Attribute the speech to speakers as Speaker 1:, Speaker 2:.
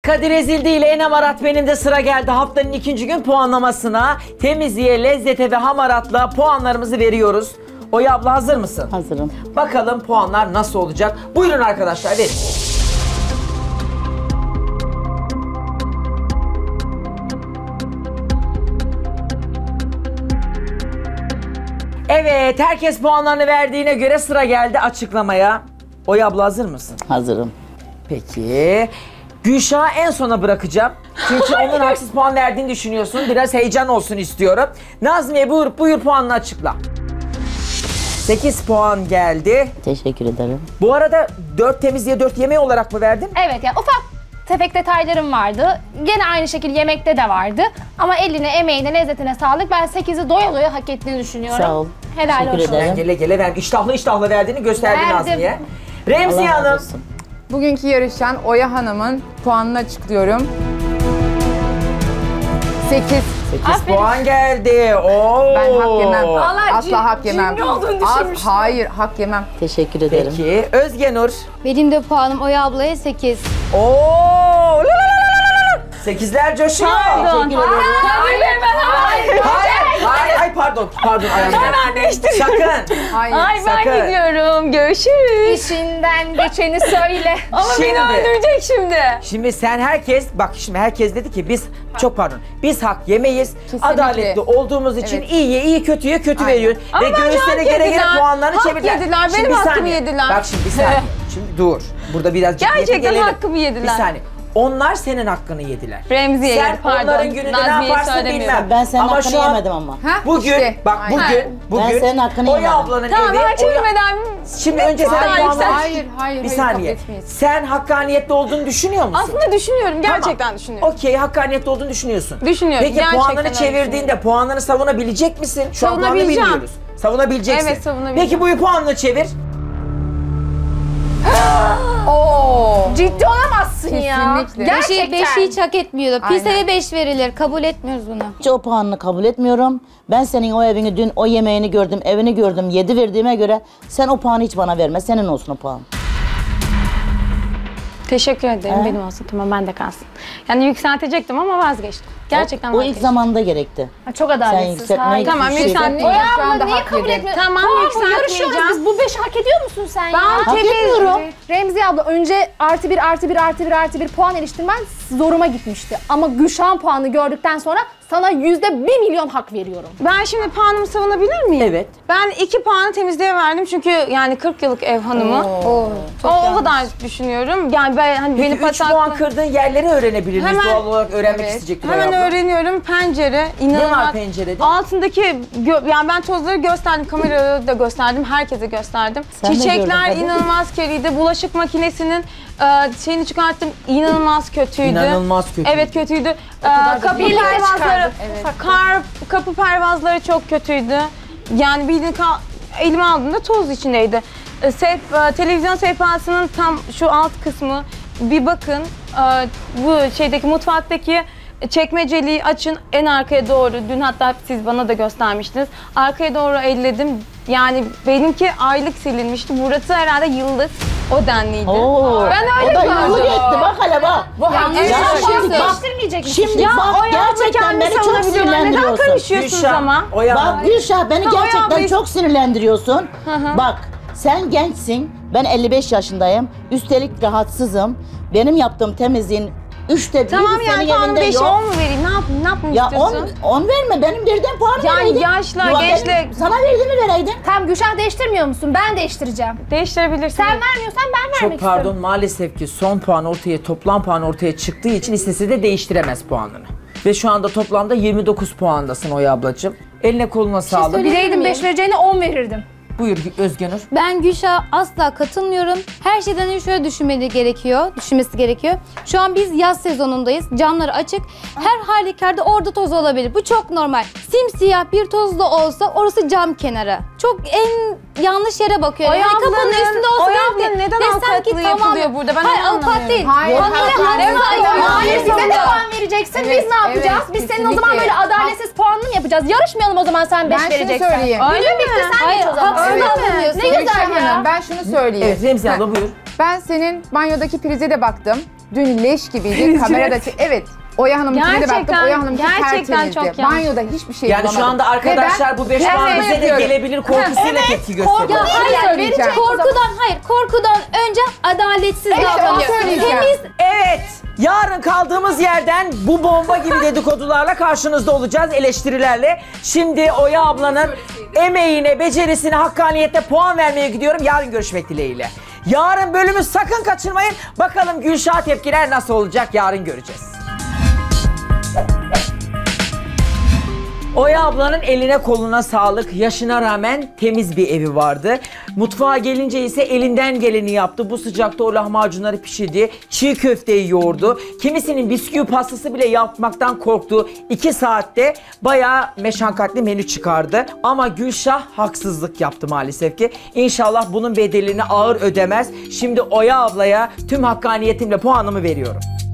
Speaker 1: Kadir Ezildi ile Enem Arat benim de sıra geldi. Haftanın ikinci gün puanlamasına temizliğe, lezzete ve hamaratla puanlarımızı veriyoruz. Oya abla hazır mısın?
Speaker 2: Hazırım. Bakalım
Speaker 1: Puanlar nasıl olacak? Buyurun arkadaşlar verin. Evet, herkes puanlarını verdiğine göre sıra geldi açıklamaya. Oya abla hazır mısın?
Speaker 2: Hazırım.
Speaker 1: Peki. Gülşah'ı en sona bırakacağım. Çünkü onun haksız puan verdiğini düşünüyorsun. Biraz heyecan olsun istiyorum. Nazmiye buyur puanını açıkla. 8 puan geldi.
Speaker 2: Teşekkür ederim.
Speaker 1: Bu arada 4 temizliğe 4 yemeği olarak mı verdin?
Speaker 3: Evet, yani ufak tefek detaylarım vardı. Gene aynı şekilde yemekte de vardı. Ama eline, emeğine, lezzetine sağlık. Ben 8'i doya doya hak ettiğini düşünüyorum.
Speaker 2: Sağ ol.
Speaker 3: Helal
Speaker 2: Teşekkür
Speaker 3: olsun.
Speaker 2: ederim.
Speaker 1: Ben gele gele ver. İştahlı verdiğini gösterdi
Speaker 3: Verdim.
Speaker 1: Nazmiye. Remziye
Speaker 2: Allah razı
Speaker 1: Hanım.
Speaker 2: olsun.
Speaker 4: Bugünkü yarışan Oya Hanım'ın puanını açıklıyorum. 8.
Speaker 1: 8
Speaker 3: Aferin.
Speaker 1: puan geldi. Oo.
Speaker 4: Ben hak yemem.
Speaker 3: Allah
Speaker 4: Asla hak yemem.
Speaker 3: cimri olduğunu düşünmüştüm.
Speaker 4: Hayır, hak yemem.
Speaker 2: Teşekkür ederim.
Speaker 1: Peki Özge Nur.
Speaker 5: Benim de puanım Oya ablaya 8.
Speaker 1: Oo. 8'ler coşuyor.
Speaker 2: Teşekkür ederim.
Speaker 1: Hayır, pardon ayağım.
Speaker 3: Hemen değiştir.
Speaker 1: Sakın.
Speaker 4: Hayır.
Speaker 3: Ay ben
Speaker 1: Sakın.
Speaker 3: gidiyorum. Görüşürüz. İşinden geçeni söyle. Ama
Speaker 1: Şimdi.
Speaker 3: beni öldürecek şimdi.
Speaker 1: Şimdi şimdi herkes dedi ki biz hak yemeyiz.
Speaker 4: Kesinlikle.
Speaker 1: Adaletli olduğumuz için
Speaker 4: Evet.
Speaker 1: iyi kötüye kötü
Speaker 4: Aynen.
Speaker 1: veriyor.
Speaker 6: Ama
Speaker 1: Ve
Speaker 6: bence
Speaker 1: göğüslerine
Speaker 6: hak
Speaker 1: göre
Speaker 6: yediler.
Speaker 1: puanlarını
Speaker 6: Hak
Speaker 1: çevirdiler.
Speaker 6: yediler,
Speaker 1: Şimdi
Speaker 6: benim
Speaker 1: bir
Speaker 6: hakkımı
Speaker 1: saniye.
Speaker 6: yediler.
Speaker 1: Bak şimdi bir saniye. Şimdi dur. Burada biraz ciddiyete
Speaker 6: Gerçekten
Speaker 1: gelelim.
Speaker 6: hakkımı yediler.
Speaker 1: Bir saniye. Onlar senin hakkını yediler.
Speaker 6: Remziye,
Speaker 1: Sen
Speaker 6: pardon.
Speaker 1: onların gününde ne
Speaker 6: Nazmiye'yi
Speaker 1: yaparsın
Speaker 6: söylemiyorum.
Speaker 1: bilmem.
Speaker 2: Ben senin
Speaker 1: Ama
Speaker 2: hakkını
Speaker 1: şu an
Speaker 2: yemedim ama.
Speaker 1: Bugün
Speaker 4: işte.
Speaker 1: bak
Speaker 4: Aynen.
Speaker 1: bugün
Speaker 2: senin hakkını
Speaker 1: Oya
Speaker 2: yemedim.
Speaker 1: ablanın
Speaker 6: Tamam
Speaker 1: evi.
Speaker 6: ben çevirmeden...
Speaker 1: Şimdi önce sen
Speaker 6: Hayır,
Speaker 1: puanla.
Speaker 4: Hayır,
Speaker 1: Bir
Speaker 4: kabul
Speaker 1: saniye.
Speaker 4: etmeyiz.
Speaker 1: Sen hakkaniyetli olduğunu düşünüyor musun?
Speaker 6: Aslında düşünüyorum, gerçekten
Speaker 1: Tamam.
Speaker 6: düşünüyorum.
Speaker 1: Okey, hakkaniyetli olduğunu düşünüyorsun.
Speaker 6: Düşünüyorum,
Speaker 1: Peki
Speaker 6: gerçekten
Speaker 1: puanlarını
Speaker 6: öyle
Speaker 1: çevirdiğinde
Speaker 6: düşünüyorum.
Speaker 1: puanlarını savunabilecek misin? Şu an puanını
Speaker 6: Savunabileceğim.
Speaker 1: bilmiyoruz. Savunabileceksin.
Speaker 6: Evet, savunabileceğim.
Speaker 1: Peki bu puanını çevir.
Speaker 3: Ciddi olamazsın ya.
Speaker 4: Kesinlikle.
Speaker 3: Gerçekten.
Speaker 5: 5'i hiç hak etmiyordu.
Speaker 4: Aynen.
Speaker 5: Pisa'ya 5 verilir. Kabul etmiyoruz bunu.
Speaker 2: Hiç o puanını kabul etmiyorum. Ben senin o evini dün o yemeğini gördüm, evini gördüm, 7 verdiğime göre sen o puanı hiç bana verme. Senin olsun o puan.
Speaker 6: Teşekkür ederim, benim olsun. Tamam, ben de kalsın. Yani yükseltecektim ama vazgeçtim. Gerçekten
Speaker 2: O ilk
Speaker 6: vazgeçtim.
Speaker 2: zamanda gerekti.
Speaker 3: Çok
Speaker 2: Sen
Speaker 3: adaletsiz.
Speaker 2: yükseltmeyi
Speaker 3: Hayır.
Speaker 6: Tamam,
Speaker 2: düşündün.
Speaker 6: yükseltmeyeceğim.
Speaker 3: Oya
Speaker 4: Şu
Speaker 3: abla
Speaker 4: anda
Speaker 3: niye
Speaker 4: hak
Speaker 3: kabul
Speaker 4: yedi.
Speaker 3: etmiyorsun?
Speaker 6: Tamam,
Speaker 3: Bu
Speaker 6: yükseltmeyeceğim.
Speaker 3: yarışıyoruz biz. Bu 5'i hak ediyor musun sen ya?
Speaker 2: Hak etmiyorum.
Speaker 3: Remziye abla önce +1 puan eriştirmen zoruma gitmişti. Ama Gülşah'ın puanı gördükten sonra sana %1.000.000 hak veriyorum.
Speaker 6: Ben şimdi puanımı savunabilir miyim?
Speaker 1: Evet.
Speaker 6: Ben 2 puanı temizliğe verdim çünkü yani 40 yıllık ev hanımı. O kadar düşünüyorum. Yani ben hani beni
Speaker 1: Peki 3 puan
Speaker 6: pataklı...
Speaker 1: kırdığın yerleri öğrenebilir miyiz?
Speaker 6: Hemen-
Speaker 1: Doğal olarak öğrenmek
Speaker 4: Evet.
Speaker 1: isteyecektir
Speaker 6: Hemen
Speaker 1: Oya abla.
Speaker 6: öğreniyorum. Pencere, inanılmaz.
Speaker 1: Ne var pencerede?
Speaker 6: Altındaki, yani ben tozları gösterdim, kamerada da gösterdim, herkese gösterdim.
Speaker 2: Sen de gördün
Speaker 6: Çiçekler
Speaker 2: tabii.
Speaker 6: inanılmaz kirliydi. Bulaşık makinesinin şeyini çıkarttım, inanılmaz kötüydü.
Speaker 1: İnanılmaz kötü.
Speaker 6: Evet, kötüydü. Kapı
Speaker 3: Bilgileri
Speaker 6: pervazları,
Speaker 3: çıkardım.
Speaker 6: kapı pervazları çok kötüydü. Yani bildiğin elime aldığımda toz içindeydi. Televizyon sehpasının tam şu alt kısmı bir bakın. Bu şeydeki mutfaktaki çekmeceliği açın en arkaya doğru. Dün hatta siz bana da göstermiştiniz. Arkaya doğru elledim. Yani benimki aylık silinmişti. Burası herhalde yıllık. O denliydi.
Speaker 2: Oo.
Speaker 6: Ben öyle
Speaker 2: O da yıllık
Speaker 6: gördüm.
Speaker 2: etti. Bak hele bak.
Speaker 3: Yanlış
Speaker 2: Ya
Speaker 3: bir şey
Speaker 2: şimdi bak,
Speaker 3: değiştirmeyecek misin?
Speaker 2: Şimdi
Speaker 6: Ya
Speaker 2: bak
Speaker 6: o yavru
Speaker 2: gerçekten
Speaker 6: kendini
Speaker 2: beni çok
Speaker 6: savunabiliyor. Neden
Speaker 2: sinirlendiriyorsun.
Speaker 6: karışıyorsunuz ama?
Speaker 1: Oya
Speaker 2: Bak
Speaker 1: Hanım.
Speaker 2: Gülşah beni
Speaker 6: Ha,
Speaker 2: gerçekten
Speaker 6: Oya,
Speaker 2: çok sinirlendiriyorsun. Bak sen gençsin, ben 55 yaşındayım. Üstelik rahatsızım. Benim yaptığım temizliğin 3'te 1'i
Speaker 6: Tamam
Speaker 2: senin
Speaker 6: yani puanı
Speaker 2: evinde
Speaker 6: 5'e
Speaker 2: yok.
Speaker 6: 10 mu vereyim? Ne yapmamı
Speaker 2: Ya
Speaker 6: istiyorsun?
Speaker 2: 10 verme, benim verdiğim puanı
Speaker 6: Yani
Speaker 2: vereydin.
Speaker 6: yaşla,
Speaker 2: Ya
Speaker 6: gençle-
Speaker 2: benim sana verdiğimi vereydin.
Speaker 3: Tamam Gülşah değiştirmiyor musun? Ben değiştireceğim.
Speaker 6: Değiştirebilirsin.
Speaker 3: Sen vermiyorsan ben
Speaker 1: Çok
Speaker 3: vermek
Speaker 1: pardon
Speaker 3: istiyorum.
Speaker 1: maalesef ki son puan toplam puan ortaya çıktığı için istese de değiştiremez puanını. Ve şu anda toplamda 29 puandasın Oya ablacığım. Eline koluna sağlık.
Speaker 3: Bileydim 5 vereceğine 10 verirdim.
Speaker 1: Buyur Özgenur.
Speaker 5: Ben Gülşah'a asla katılmıyorum. Her şeyden önce şöyle düşünmesi gerekiyor. Şu an biz yaz sezonundayız. Camları açık. Her halükarda orada toz olabilir. Bu çok normal. Simsiyah bir toz da olsa orası cam kenarı. Çok en yanlış yere bakıyor.
Speaker 6: Oya
Speaker 5: Yani kapının
Speaker 6: ablanın-
Speaker 5: üstünde olsa
Speaker 6: Oya
Speaker 5: belki
Speaker 6: ablanın neden
Speaker 5: desem
Speaker 6: avukatlığı
Speaker 5: ki tamam.
Speaker 6: yapılıyor burada? Ben
Speaker 5: Hayır
Speaker 6: onu
Speaker 5: avukat
Speaker 6: anlamıyorum.
Speaker 5: değil.
Speaker 4: Hayır,
Speaker 5: Onları
Speaker 4: hayır,
Speaker 3: Hayır size de
Speaker 4: Hayır.
Speaker 3: puan vereceksin.
Speaker 4: Evet,
Speaker 3: Biz ne yapacağız?
Speaker 4: evet,
Speaker 3: Biz senin o zaman
Speaker 4: kesinlikle.
Speaker 3: böyle adaletsiz puanlı mı yapacağız? Yarışmayalım o zaman sen 5
Speaker 4: Ben şunu
Speaker 3: vereceksen.
Speaker 4: söyleyeyim.
Speaker 3: Günün bitti sen
Speaker 5: Hayır,
Speaker 3: geç o zaman.
Speaker 5: haksız
Speaker 3: Öyle mi?
Speaker 5: davranıyorsun.
Speaker 3: Ne güzel
Speaker 4: Gülşah
Speaker 3: ya.
Speaker 4: Hanım, ben şunu söyleyeyim.
Speaker 1: Evet Remziye abla buyur.
Speaker 4: Ben senin banyodaki prize de baktım. Dün leş gibiydi. Kamerada evet. Oya Hanım'ınkine de baktım.
Speaker 6: Gerçekten-
Speaker 4: Oya Hanım'ınki
Speaker 6: gerçekten
Speaker 4: tertemizdi.
Speaker 6: çok yanlış.
Speaker 4: Banyoda hiçbir şey
Speaker 1: Yani
Speaker 4: bulamadım.
Speaker 1: şu anda arkadaşlar bu 5
Speaker 4: Ben
Speaker 1: puan
Speaker 4: ne
Speaker 1: bize de
Speaker 4: yapıyorum?
Speaker 1: gelebilir korkusuyla tepki gösteriyor.
Speaker 5: Ya hayır,
Speaker 4: söyleyeceğim.
Speaker 5: korkudan önce adaletsiz
Speaker 4: onu
Speaker 5: davranıyorsun.
Speaker 4: söyleyeceğim.
Speaker 5: Temiz
Speaker 1: Evet, yarın kaldığımız yerden bu bomba gibi dedikodularla karşınızda olacağız, eleştirilerle. Şimdi Oya ablanın emeğine, becerisine, hakkaniyete puan vermeye gidiyorum. Yarın görüşmek dileğiyle. Yarın bölümü sakın kaçırmayın. Bakalım Gülşah tepkiler nasıl olacak, yarın göreceğiz. Oya ablanın eline koluna sağlık. Yaşına rağmen temiz bir evi vardı. Mutfağa gelince ise elinden geleni yaptı. Bu sıcakta o lahmacunları pişirdi. Çiğ köfteyi yoğurdu. Kimisinin bisküvi pastası bile yapmaktan korktu. 2 saatte bayağı meşakkatli menü çıkardı. Ama Gülşah haksızlık yaptı maalesef ki. İnşallah bunun bedelini ağır ödemez. Şimdi Oya ablaya tüm hakkaniyetimle puanımı veriyorum.